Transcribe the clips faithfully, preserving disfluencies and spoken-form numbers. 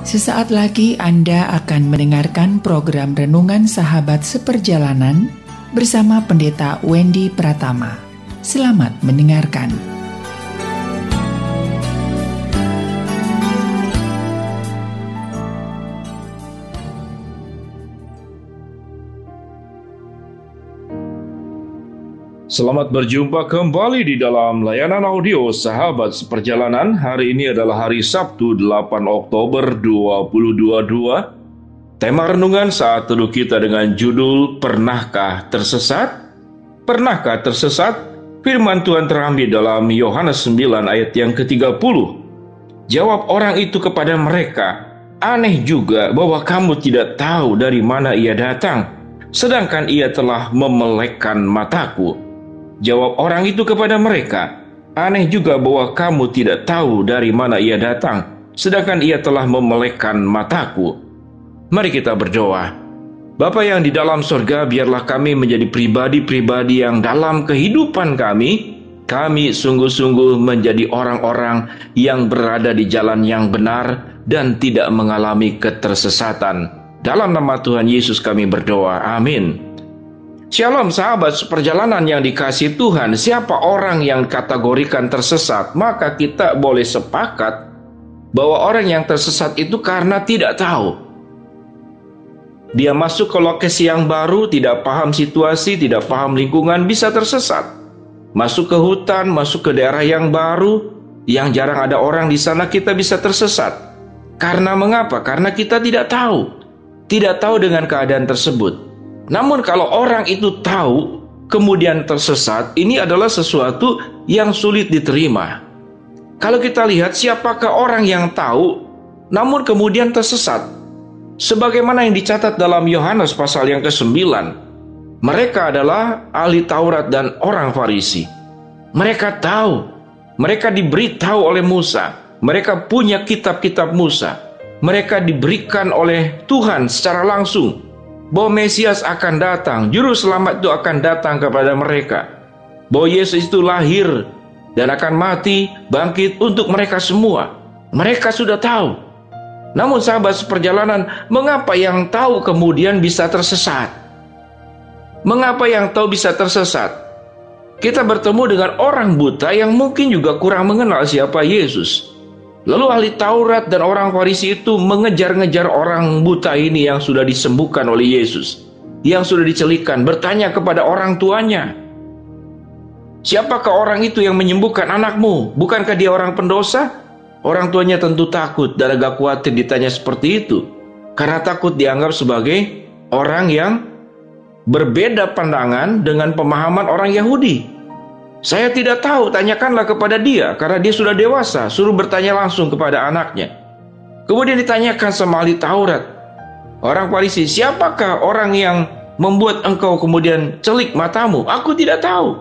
Sesaat lagi Anda akan mendengarkan program Renungan Sahabat Seperjalanan bersama Pendeta Wendy Pratama. Selamat mendengarkan. Selamat berjumpa kembali di dalam layanan audio Sahabat Seperjalanan. Hari ini adalah hari Sabtu delapan Oktober dua ribu dua puluh dua. Tema renungan saat teduh kita dengan judul Pernahkah Tersesat? Pernahkah tersesat? Firman Tuhan terambil dalam Yohanes sembilan ayat yang ke tiga puluh. Jawab orang itu kepada mereka, "Aneh juga bahwa kamu tidak tahu dari mana ia datang, sedangkan ia telah memelekkan mataku." Jawab orang itu kepada mereka, "Aneh juga bahwa kamu tidak tahu dari mana ia datang, sedangkan ia telah memelekkan mataku." Mari kita berdoa. Bapa yang di dalam surga, biarlah kami menjadi pribadi-pribadi yang dalam kehidupan kami, kami sungguh-sungguh menjadi orang-orang yang berada di jalan yang benar dan tidak mengalami ketersesatan. Dalam nama Tuhan Yesus kami berdoa, amin. Shalom sahabat seperjalanan yang dikasihi Tuhan. Siapa orang yang kategorikan tersesat? Maka kita boleh sepakat bahwa orang yang tersesat itu karena tidak tahu. Dia masuk ke lokasi yang baru, tidak paham situasi, tidak paham lingkungan, bisa tersesat. Masuk ke hutan, masuk ke daerah yang baru, yang jarang ada orang di sana, kita bisa tersesat. Karena mengapa? Karena kita tidak tahu. Tidak tahu dengan keadaan tersebut. Namun kalau orang itu tahu, kemudian tersesat, ini adalah sesuatu yang sulit diterima. Kalau kita lihat siapakah orang yang tahu, namun kemudian tersesat. Sebagaimana yang dicatat dalam Yohanes pasal yang kesembilan, mereka adalah ahli Taurat dan orang Farisi. Mereka tahu, mereka diberitahu oleh Musa, mereka punya kitab-kitab Musa, mereka diberikan oleh Tuhan secara langsung bahwa Mesias akan datang, Juru Selamat itu akan datang kepada mereka, bahwa Yesus itu lahir dan akan mati, bangkit untuk mereka semua. Mereka sudah tahu. Namun sahabat seperjalanan, mengapa yang tahu kemudian bisa tersesat? Mengapa yang tahu bisa tersesat? Kita bertemu dengan orang buta yang mungkin juga kurang mengenal siapa Yesus. Lalu ahli Taurat dan orang Farisi itu mengejar-ngejar orang buta ini yang sudah disembuhkan oleh Yesus, yang sudah dicelikan, bertanya kepada orang tuanya, "Siapakah orang itu yang menyembuhkan anakmu? Bukankah dia orang pendosa?" Orang tuanya tentu takut dan agak khawatir ditanya seperti itu, karena takut dianggap sebagai orang yang berbeda pandangan dengan pemahaman orang Yahudi. "Saya tidak tahu, tanyakanlah kepada dia, karena dia sudah dewasa." Suruh bertanya langsung kepada anaknya. Kemudian ditanyakan sama ahli Taurat, orang Farisi, "Siapakah orang yang membuat engkau kemudian celik matamu?" "Aku tidak tahu.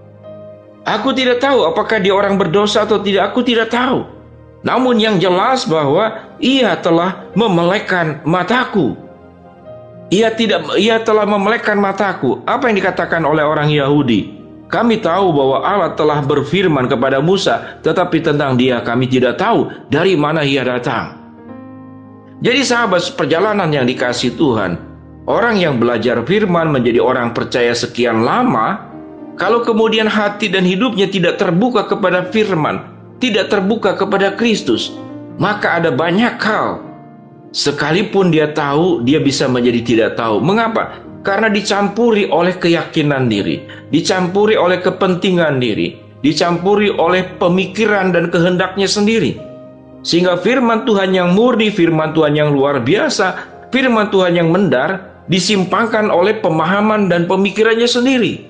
Aku tidak tahu apakah dia orang berdosa atau tidak, aku tidak tahu. Namun yang jelas bahwa ia telah memelekkan mataku." Ia tidak, ia telah memelekkan mataku. Apa yang dikatakan oleh orang Yahudi? "Kami tahu bahwa Allah telah berfirman kepada Musa, tetapi tentang dia kami tidak tahu dari mana ia datang." Jadi sahabat seperjalanan yang dikasihi Tuhan, orang yang belajar firman menjadi orang percaya sekian lama, kalau kemudian hati dan hidupnya tidak terbuka kepada firman, tidak terbuka kepada Kristus, maka ada banyak hal. Sekalipun dia tahu, dia bisa menjadi tidak tahu. Mengapa? Karena dicampuri oleh keyakinan diri, dicampuri oleh kepentingan diri, dicampuri oleh pemikiran dan kehendaknya sendiri. Sehingga firman Tuhan yang murni, firman Tuhan yang luar biasa, firman Tuhan yang mendar, disimpangkan oleh pemahaman dan pemikirannya sendiri.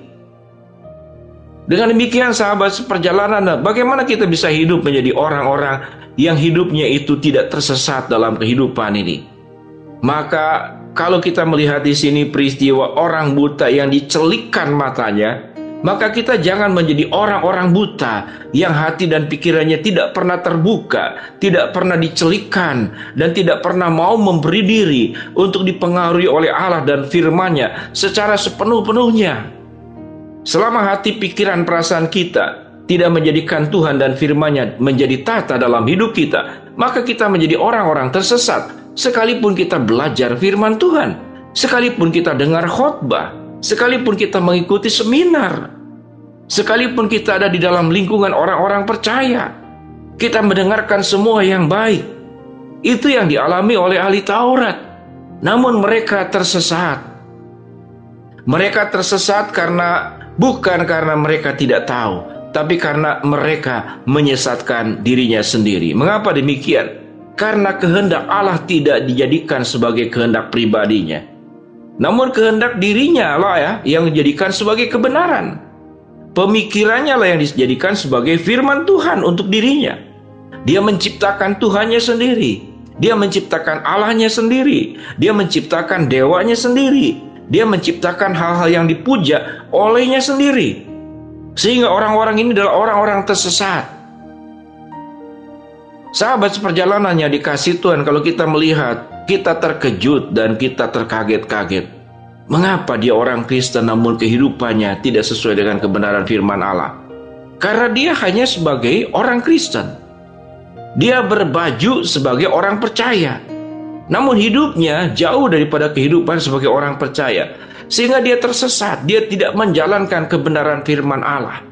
Dengan demikian sahabat seperjalanan, bagaimana kita bisa hidup menjadi orang-orang yang hidupnya itu tidak tersesat dalam kehidupan ini? Maka kalau kita melihat di sini peristiwa orang buta yang dicelikkan matanya, maka kita jangan menjadi orang-orang buta yang hati dan pikirannya tidak pernah terbuka, tidak pernah dicelikkan, dan tidak pernah mau memberi diri untuk dipengaruhi oleh Allah dan firman-Nya secara sepenuh-penuhnya. Selama hati, pikiran, perasaan kita tidak menjadikan Tuhan dan firman-Nya menjadi tata dalam hidup kita, maka kita menjadi orang-orang tersesat. Sekalipun kita belajar firman Tuhan, sekalipun kita dengar khotbah, sekalipun kita mengikuti seminar, sekalipun kita ada di dalam lingkungan orang-orang percaya, kita mendengarkan semua yang baik. Itu yang dialami oleh ahli Taurat. Namun mereka tersesat. Mereka tersesat karena bukan karena mereka tidak tahu, tapi karena mereka menyesatkan dirinya sendiri. Mengapa demikian? Karena kehendak Allah tidak dijadikan sebagai kehendak pribadinya, namun kehendak dirinya lah ya yang dijadikan sebagai kebenaran. Pemikirannya lah yang dijadikan sebagai firman Tuhan untuk dirinya. Dia menciptakan Tuhannya sendiri. Dia menciptakan Allahnya sendiri. Dia menciptakan dewanya sendiri. Dia menciptakan hal-hal yang dipuja olehnya sendiri. Sehingga orang-orang ini adalah orang-orang tersesat. Sahabat seperjalanan yang dikasihi Tuhan, kalau kita melihat, kita terkejut dan kita terkaget-kaget. Mengapa dia orang Kristen namun kehidupannya tidak sesuai dengan kebenaran firman Allah? Karena dia hanya sebagai orang Kristen. Dia berbaju sebagai orang percaya, namun hidupnya jauh daripada kehidupan sebagai orang percaya. Sehingga dia tersesat, dia tidak menjalankan kebenaran firman Allah.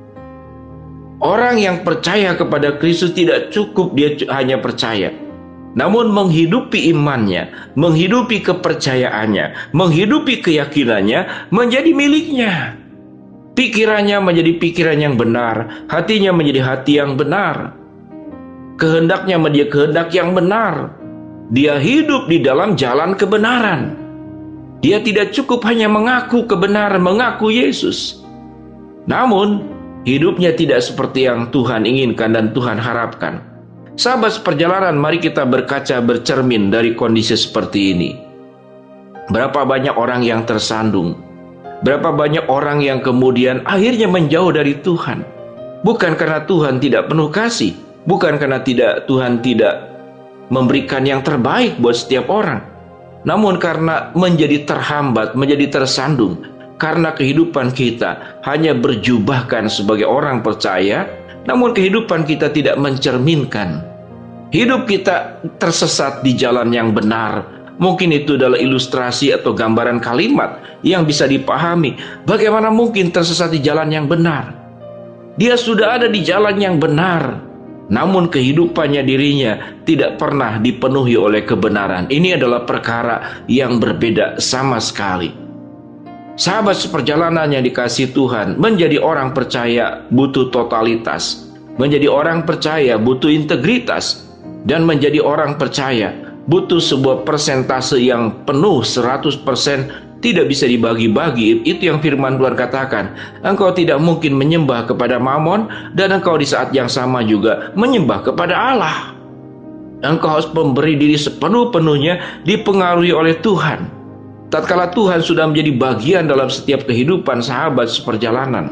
Orang yang percaya kepada Kristus tidak cukup dia hanya percaya, namun menghidupi imannya, menghidupi kepercayaannya, menghidupi keyakinannya menjadi miliknya. Pikirannya menjadi pikiran yang benar, hatinya menjadi hati yang benar, kehendaknya menjadi kehendak yang benar. Dia hidup di dalam jalan kebenaran. Dia tidak cukup hanya mengaku kebenaran, mengaku Yesus, namun hidupnya tidak seperti yang Tuhan inginkan dan Tuhan harapkan. Sahabat seperjalanan, mari kita berkaca bercermin dari kondisi seperti ini. Berapa banyak orang yang tersandung, berapa banyak orang yang kemudian akhirnya menjauh dari Tuhan. Bukan karena Tuhan tidak penuh kasih, bukan karena tidak Tuhan tidak memberikan yang terbaik buat setiap orang, namun karena menjadi terhambat, menjadi tersandung, karena kehidupan kita hanya berjubahkan sebagai orang percaya, namun kehidupan kita tidak mencerminkan. Hidup kita tersesat di jalan yang benar. Mungkin itu adalah ilustrasi atau gambaran kalimat yang bisa dipahami. Bagaimana mungkin tersesat di jalan yang benar? Dia sudah ada di jalan yang benar, namun kehidupannya dirinya tidak pernah dipenuhi oleh kebenaran. Ini adalah perkara yang berbeda sama sekali. Sahabat seperjalanan yang dikasihi Tuhan, menjadi orang percaya butuh totalitas, menjadi orang percaya butuh integritas, dan menjadi orang percaya butuh sebuah persentase yang penuh seratus persen, tidak bisa dibagi-bagi. Itu yang firman Tuhan katakan. Engkau tidak mungkin menyembah kepada Mamon, dan engkau di saat yang sama juga menyembah kepada Allah. Engkau harus memberi diri sepenuh-penuhnya dipengaruhi oleh Tuhan. Tatkala Tuhan sudah menjadi bagian dalam setiap kehidupan sahabat seperjalanan,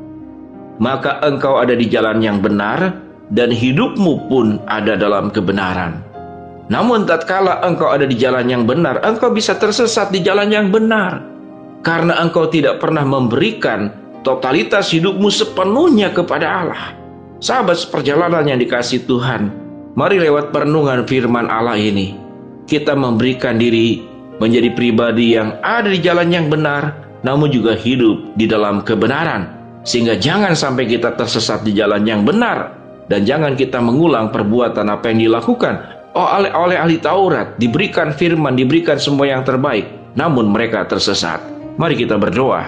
maka engkau ada di jalan yang benar, dan hidupmu pun ada dalam kebenaran. Namun tatkala engkau ada di jalan yang benar, engkau bisa tersesat di jalan yang benar, karena engkau tidak pernah memberikan totalitas hidupmu sepenuhnya kepada Allah. Sahabat seperjalanan yang dikasihi Tuhan, mari lewat perenungan firman Allah ini, kita memberikan diri menjadi pribadi yang ada di jalan yang benar, namun juga hidup di dalam kebenaran. Sehingga jangan sampai kita tersesat di jalan yang benar, dan jangan kita mengulang perbuatan apa yang dilakukan Oh, oleh, oleh ahli Taurat, diberikan firman, diberikan semua yang terbaik, namun mereka tersesat. Mari kita berdoa.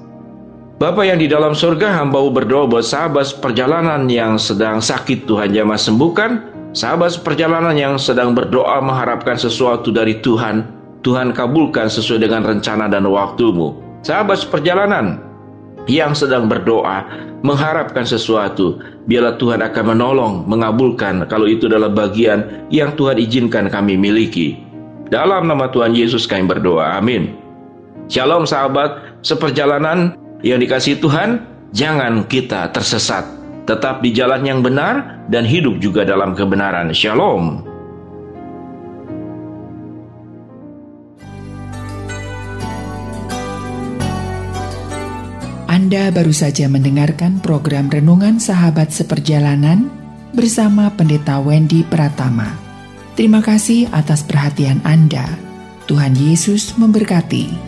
Bapa yang di dalam surga, hamba-Mu berdoa buat sahabat perjalanan yang sedang sakit, Tuhan jamah sembuhkan. Sahabat perjalanan yang sedang berdoa mengharapkan sesuatu dari Tuhan, Tuhan kabulkan sesuai dengan rencana dan waktu-Mu. Sahabat perjalanan yang sedang berdoa mengharapkan sesuatu, biarlah Tuhan akan menolong, mengabulkan kalau itu adalah bagian yang Tuhan izinkan kami miliki. Dalam nama Tuhan Yesus kami berdoa, amin. Shalom sahabat seperjalanan yang dikasihi Tuhan, jangan kita tersesat, tetap di jalan yang benar dan hidup juga dalam kebenaran. Shalom. Anda baru saja mendengarkan program Renungan Sahabat Seperjalanan bersama Pendeta Wendy Pratama. Terima kasih atas perhatian Anda. Tuhan Yesus memberkati.